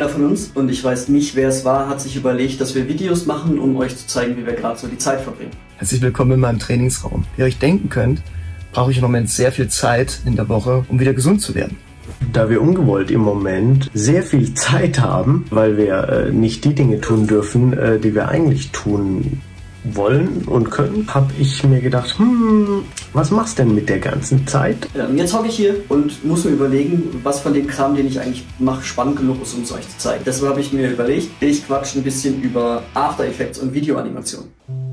Einer von uns, und ich weiß nicht, wer es war, hat sich überlegt, dass wir Videos machen, um euch zu zeigen, wie wir gerade so die Zeit verbringen. Herzlich willkommen in meinem Trainingsraum. Wie ihr euch denken könnt, brauche ich im Moment sehr viel Zeit in der Woche, um wieder gesund zu werden. Da wir ungewollt im Moment sehr viel Zeit haben, weil wir nicht die Dinge tun dürfen, die wir eigentlich tun wollen und können, habe ich mir gedacht, was machst du denn mit der ganzen Zeit? Jetzt hocke ich hier und muss mir überlegen, was von dem Kram, den ich eigentlich mache, spannend genug ist, um es euch zu zeigen. Deshalb habe ich mir überlegt, ich quatsche ein bisschen über After Effects und Videoanimation.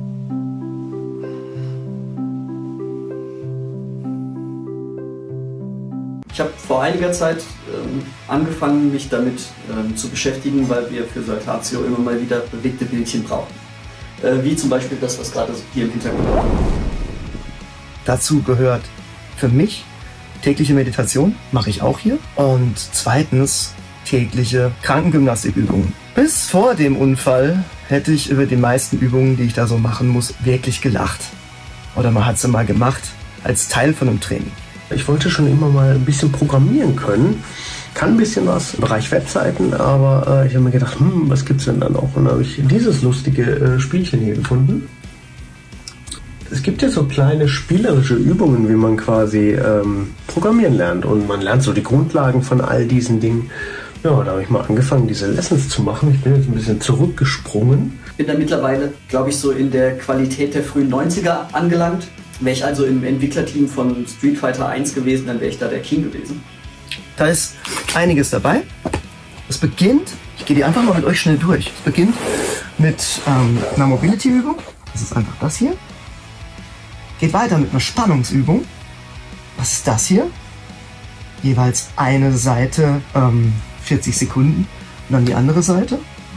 Ich habe vor einiger Zeit angefangen, mich damit zu beschäftigen, weil wir für Saltatio immer mal wieder bewegte Bildchen brauchen. Wie zum Beispiel das, was gerade hier im Hintergrund ist. Dazu gehört für mich tägliche Meditation, mache ich auch hier. Und zweitens tägliche Krankengymnastikübungen. Bis vor dem Unfall hätte ich über die meisten Übungen, die ich da so machen muss, wirklich gelacht. Oder man hat sie mal gemacht als Teil von einem Training. Ich wollte schon immer mal ein bisschen programmieren können. Kann ein bisschen was im Bereich Webseiten, aber ich habe mir gedacht, was gibt's denn dann auch? Und dann habe ich dieses lustige Spielchen hier gefunden. Es gibt ja so kleine spielerische Übungen, wie man quasi programmieren lernt. Und man lernt so die Grundlagen von all diesen Dingen. Ja, da habe ich mal angefangen, diese Lessons zu machen. Ich bin jetzt ein bisschen zurückgesprungen. Bin da mittlerweile, glaube ich, so in der Qualität der frühen 90er angelangt. Wäre ich also im Entwicklerteam von Street Fighter 1 gewesen, dann wäre ich da der King gewesen. Da ist einiges dabei. Es beginnt, ich gehe die einfach mal mit euch schnell durch. Es beginnt mit einer Mobility-Übung. Das ist einfach das hier. Geht weiter mit einer Spannungsübung. Was ist das hier? Jeweils eine Seite 40 Sekunden und dann die andere Seite.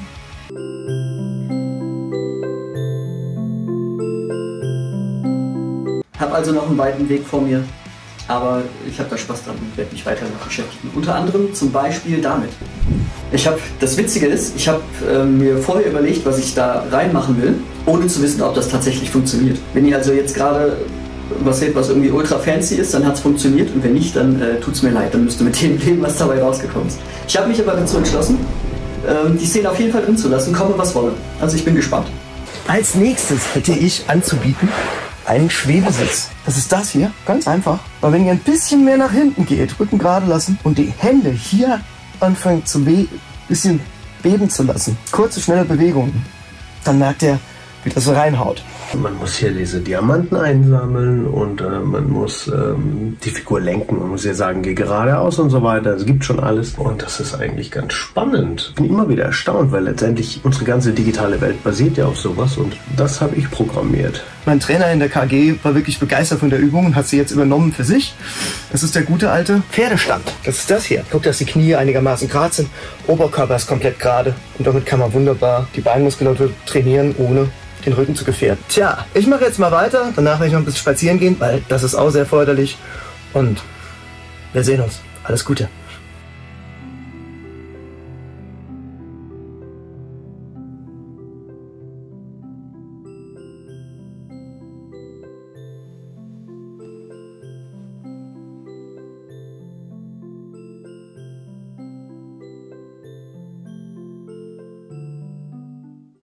Habe also noch einen weiten Weg vor mir, aber ich habe da Spaß dran und werde mich weiter damit beschäftigen. Unter anderem zum Beispiel damit. Das Witzige ist, ich habe mir vorher überlegt, was ich da reinmachen will, ohne zu wissen, ob das tatsächlich funktioniert. Wenn ihr also jetzt gerade was seht, was irgendwie ultra fancy ist, dann hat es funktioniert, und wenn nicht, dann tut es mir leid, dann müsst ihr mit dem leben, was dabei rausgekommen ist. Ich habe mich aber dazu entschlossen, die Szene auf jeden Fall drin zu lassen, komme was wolle. Also ich bin gespannt. Als nächstes hätte ich anzubieten einen Schwebesitz. Das ist das hier, ganz einfach. Aber wenn ihr ein bisschen mehr nach hinten geht, Rücken gerade lassen und die Hände hier anfangen zu bisschen beben zu lassen, kurze, schnelle Bewegungen, dann merkt ihr, wie das so reinhaut. Man muss hier diese Diamanten einsammeln und man muss die Figur lenken. Man muss ja sagen, geh geradeaus und so weiter. Es gibt schon alles. Und das ist eigentlich ganz spannend. Ich bin immer wieder erstaunt, weil letztendlich unsere ganze digitale Welt basiert ja auf sowas. Und das habe ich programmiert. Mein Trainer in der KG war wirklich begeistert von der Übung und hat sie jetzt übernommen für sich. Das ist der gute alte Pferdestand. Das ist das hier. Guckt, dass die Knie einigermaßen gerade sind. Oberkörper ist komplett gerade. Und damit kann man wunderbar die Beinmuskulatur trainieren, ohne den Rücken zu gefährden. Tja, ich mache jetzt mal weiter. Danach werde ich noch ein bisschen spazieren gehen, weil das ist auch sehr förderlich. Und wir sehen uns. Alles Gute.